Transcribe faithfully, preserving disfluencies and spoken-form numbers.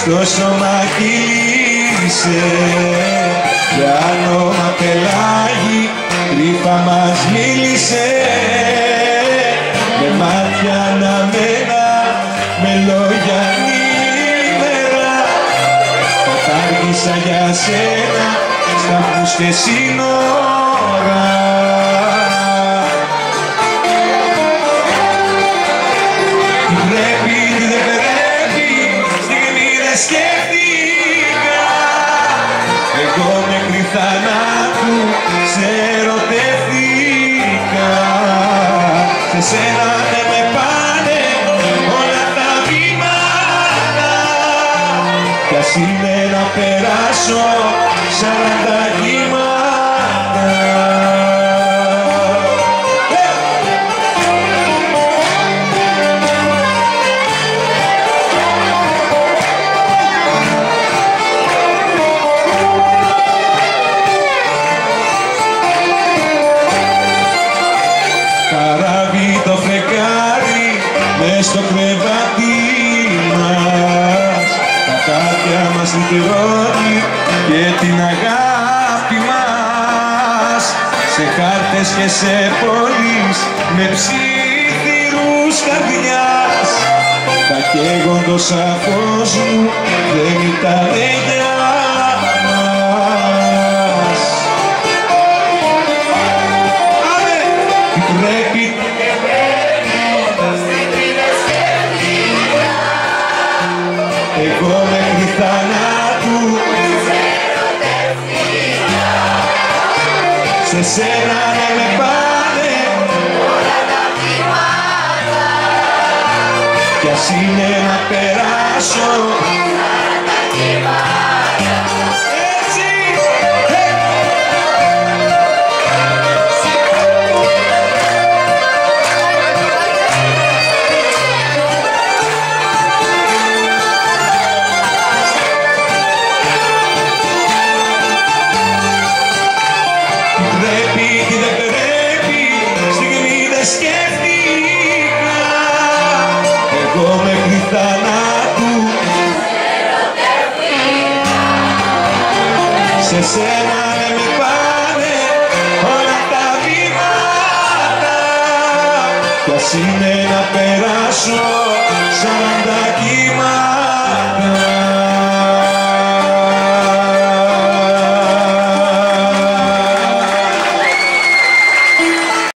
το σώμα κύλησε για όνομα πελάγι κρύφα μας μίλησε με μάτια αναμένα, με λόγια νήμερα κατάργησα για σένα σταθμούς και σύνορα. Τι πρέπει, τι δεν πρέπει, στιγμή δεν σκέφτηκα. Εγώ μέχρι θανάτου σε ερωτεύτηκα. Σε σένα δεν με πάνε όλα τα βήματα κι ας είναι να περάσω σαράντα κύματα. Καράβι το φεγγάρι μες στο κρεβάτι μας, τα χάδια μας λυτρώνει και την αγάπη μας σε χάρτες και σε πόλεις με ψιθυρούς καρδιάς. Τα καίγοντος αφός μου δεν ήταν για μας. Τι πρέπει, εγώ μέχρι θανάτου σε σένα δεν με πάνε όλα τα βήματα κι ας είναι να περάσω τα κύματα. Έτσι! Πρέπει, τι δεν πρέπει, στιγμή δεν σκέφτηκα. Εγώ μέχρι θανάτου σε σένα δεν με πάνε όλα τα βήματα κι ας είναι να περάσω σαράντα κύματα.